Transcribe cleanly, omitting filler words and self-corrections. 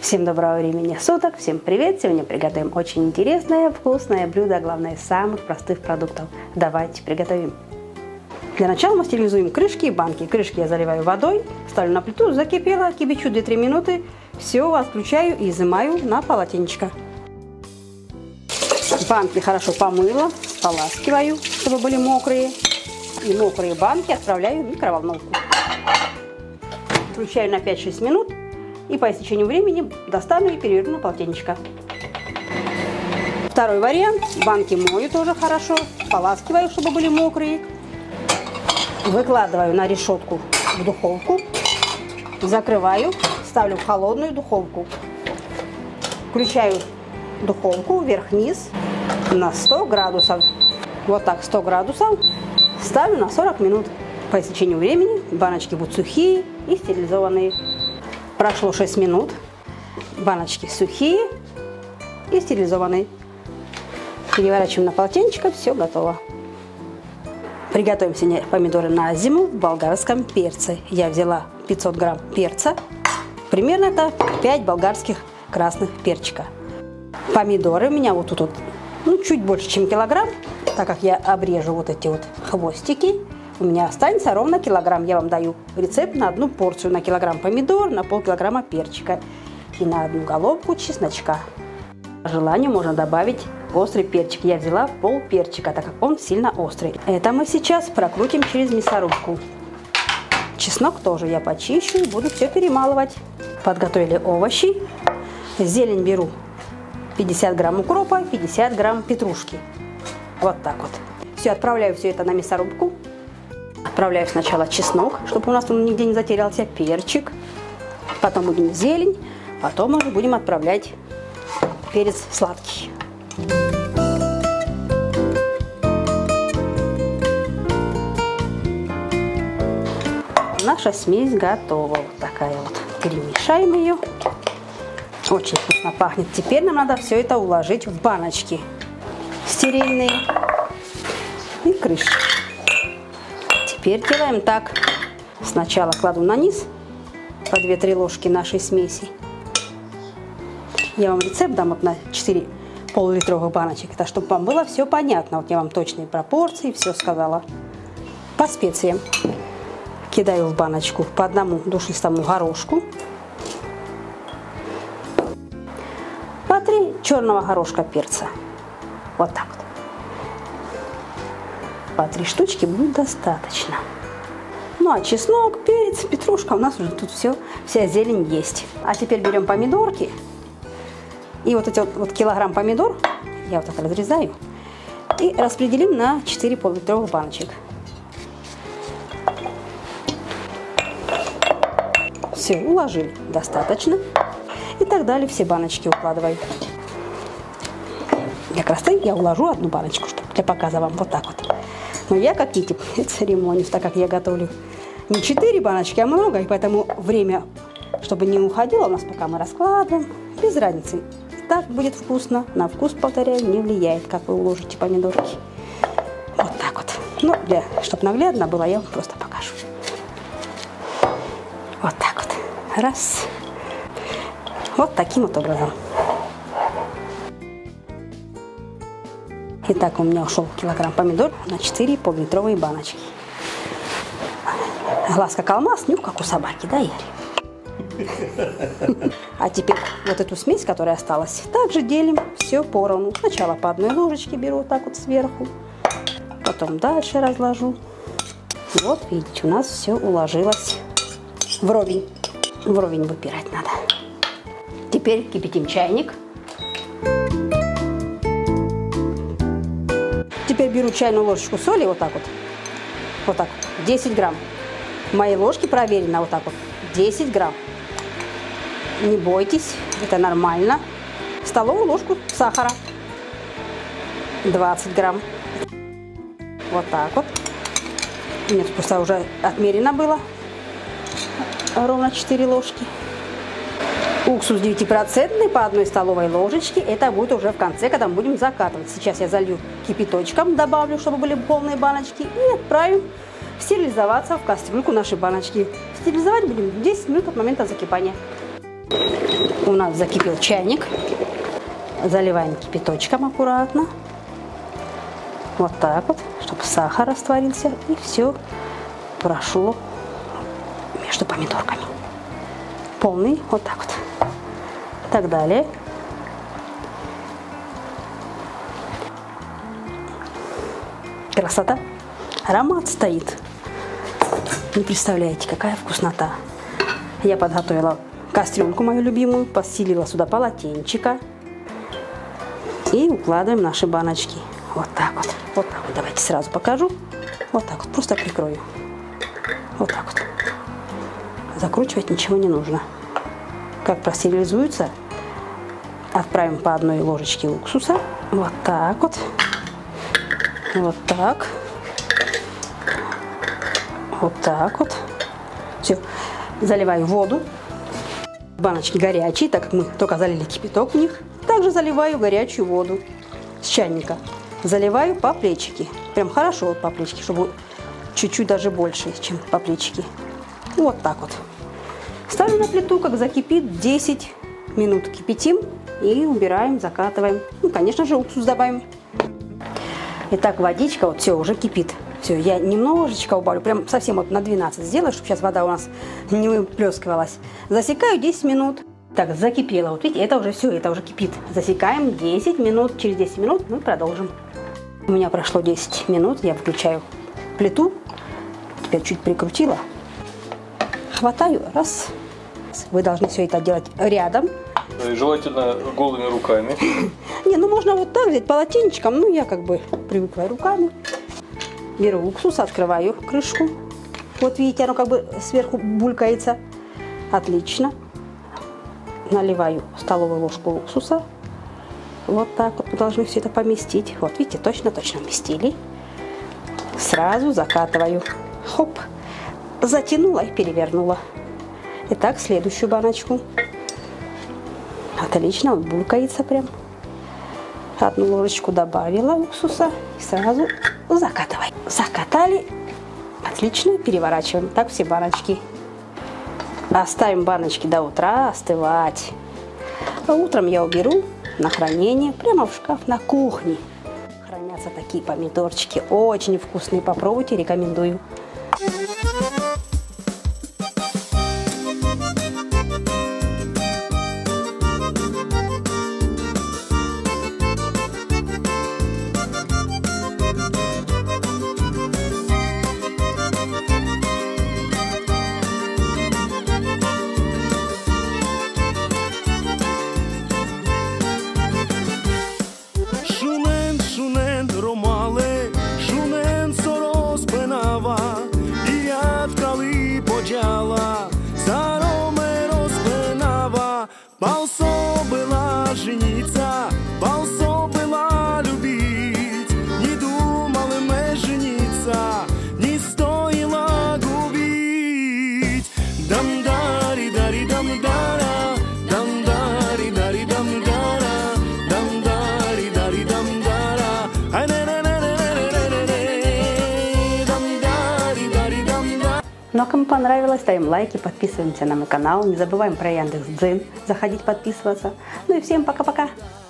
Всем доброго времени суток, всем привет! Сегодня приготовим очень интересное, вкусное блюдо, главное, из самых простых продуктов. Давайте приготовим. Для начала мы стерилизуем крышки и банки. Крышки я заливаю водой, ставлю на плиту, закипела, кипячу 2-3 минуты. Все, отключаю и изымаю на полотенечко. Банки хорошо помыла, споласкиваю, чтобы были мокрые. И мокрые банки отправляю в микроволновку. Включаю на 5-6 минут. И по истечению времени достану и переверну на полотенечко. Второй вариант. Банки мою тоже хорошо. Поласкиваю, чтобы были мокрые. Выкладываю на решетку в духовку. Закрываю. Ставлю в холодную духовку. Включаю духовку вверх-вниз на 100 градусов. Вот так 100 градусов. Ставлю на 40 минут. По истечению времени баночки будут сухие и стерилизованные. Прошло 6 минут, баночки сухие и стерилизованные. Переворачиваем на полотенечко, все готово. Приготовим сегодня помидоры на зиму в болгарском перце. Я взяла 500 грамм перца, примерно это 5 болгарских красных перчика. Помидоры у меня вот тут чуть больше, чем килограмм, так как я обрежу вот эти вот хвостики. У меня останется ровно килограмм. Я вам даю рецепт на одну порцию. На килограмм помидор, на полкилограмма перчика и на одну головку чесночка. По желанию можно добавить острый перчик. Я взяла пол перчика, так как он сильно острый. Это мы сейчас прокрутим через мясорубку. Чеснок тоже я почищу и буду все перемалывать. Подготовили овощи. Зелень беру 50 грамм укропа, 50 грамм петрушки. Вот так вот. Все, отправляю все это на мясорубку. Отправляю сначала чеснок, чтобы у нас он нигде не затерялся, перчик, потом будем зелень, потом мы будем отправлять перец сладкий. Наша смесь готова, вот такая вот. Перемешаем ее. Очень вкусно пахнет. Теперь нам надо все это уложить в баночки стерильные и крышки. Теперь делаем так. Сначала кладу на низ по 2-3 ложки нашей смеси. Я вам рецепт дам вот на 4 пол-литровых баночек. Это чтобы вам было все понятно. Вот я вам точные пропорции, все сказала. По специям. Кидаю в баночку по одному душистому горошку. По 3 черного горошка перца. Вот так вот. По 3 штучки будет достаточно. Ну а чеснок, перец, петрушка у нас уже тут все, вся зелень есть. А теперь берем помидорки. И вот эти вот килограмм помидор я вот так разрезаю. И распределим на 4 пол-литровых баночек. Все, уложили. Достаточно. И так далее все баночки укладываю. Для красоты я уложу одну баночку, чтобы для показа вам вот так вот. Но я, как видите, церемонюсь, так как я готовлю не 4 баночки, а много, и поэтому время, чтобы не уходило у нас, пока мы раскладываем, без разницы. Так будет вкусно, на вкус, повторяю, не влияет, как вы уложите помидорки. Вот так вот. Ну, чтобы наглядно было, я вам просто покажу. Вот так вот. Раз. Вот таким вот образом. Итак, у меня ушел килограмм помидор на 4 пол-литровые баночки. Глаз как алмаз, нюх как у собаки, да, Ярик? А теперь вот эту смесь, которая осталась, также делим все поровну. Сначала по одной ложечке беру вот так вот сверху, потом дальше разложу. Вот, видите, у нас все уложилось вровень. Вровень выпирать надо. Теперь кипятим чайник. Теперь беру чайную ложечку соли, вот так вот, 10 грамм. Мои ложки проверено, вот так вот, 10 грамм. Не бойтесь, это нормально. Столовую ложку сахара, 20 грамм. Вот так вот. Нет, просто уже отмерено было, ровно 4 ложки. Уксус 9% по 1 столовой ложечке. Это будет уже в конце, когда мы будем закатывать. Сейчас я залью кипяточком, добавлю, чтобы были полные баночки. И отправим стерилизоваться в кастрюльку нашей баночки. Стерилизовать будем 10 минут от момента закипания. У нас закипел чайник. Заливаем кипяточком аккуратно. Вот так вот, чтобы сахар растворился и все прошло между помидорками. Полный, вот так вот. Так далее. Красота. Аромат стоит. Не представляете, какая вкуснота. Я подготовила кастрюльку мою любимую, постелила сюда полотенчика. И укладываем наши баночки. Вот так вот. Вот так вот. Давайте сразу покажу. Вот так вот. Просто прикрою. Вот так вот. Закручивать ничего не нужно. Как простерилизуется, отправим по одной ложечке уксуса. Вот так вот. Вот так. Вот так вот. Все. Заливаю воду. Баночки горячие, так как мы только залили кипяток в них. Также заливаю горячую воду с чайника. Заливаю по плечике. Прям хорошо вот по плечике, чтобы чуть-чуть даже больше, чем по плечике. Вот так вот. Ставим на плиту, как закипит, 10 минут кипятим и убираем, закатываем. Ну, конечно же, уксус добавим. Итак, водичка, вот все, уже кипит. Все, я немножечко убавлю, прям совсем вот на 12 сделаю, чтобы сейчас вода у нас не выплескивалась. Засекаю 10 минут. Так, закипело. Вот видите, это уже все, это уже кипит. Засекаем 10 минут. Через 10 минут мы продолжим. У меня прошло 10 минут. Я выключаю плиту. Теперь чуть прикрутила. Хватаю. Раз. Вы должны все это делать рядом. Желательно голыми руками. Не, ну можно вот так взять полотенчиком. Ну, я как бы привыкла руками. Беру уксус, открываю крышку. Вот видите, оно как бы сверху булькается. Отлично. Наливаю столовую ложку уксуса. Вот так вот мы должны все это поместить. Вот видите, точно-точно вместили. Сразу закатываю. Хоп. Затянула и перевернула. Итак, следующую баночку. Отлично, он булькается прям. Одну ложечку добавила уксуса. И сразу закатывай. Закатали. Отлично, переворачиваем. Так все баночки. Оставим баночки до утра остывать. А утром я уберу на хранение прямо в шкаф на кухне. Хранятся такие помидорчики. Очень вкусные. Попробуйте, рекомендую. Балсо была жениться, балсо была любить. Не думали мы жениться, не стоило губить. Дам-дари, дари, дам-дара, дам-дари, дари, дам-дара, дам-дари, дари, дам-дара. Ну а кому понравилось, ставим лайки, подписываемся на мой канал. Не забываем про Яндекс.Дзен заходить, подписываться. Ну и всем пока-пока!